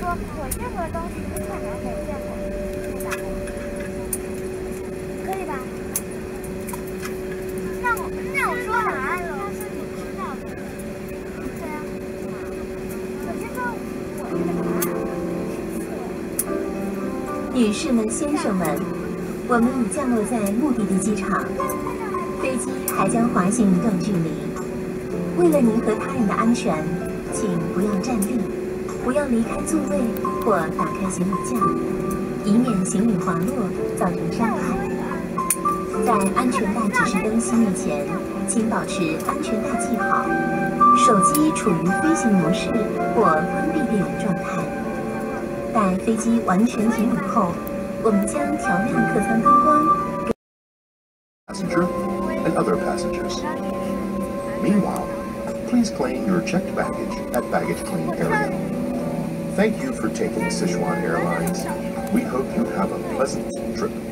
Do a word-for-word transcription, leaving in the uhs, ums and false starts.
我这个东西是太难没见过，对吧？可以吧？那我那我说答案了，但是你知道的。对啊。我先说我这个答案。 女士们、先生们，我们已降落在目的地机场，飞机还将滑行一段距离。为了您和他人的安全，请不要站立，不要离开座位或打开行李架，以免行李滑落造成伤害。在安全带指示灯熄灭前，请保持安全带系好，手机处于飞行模式或关闭电源状态。待飞机完全停稳后，我们将调亮客舱灯光。 Passenger and other passengers. Meanwhile, please claim your checked baggage at baggage claim area. Thank you for taking Sichuan Airlines. We hope you have a pleasant trip.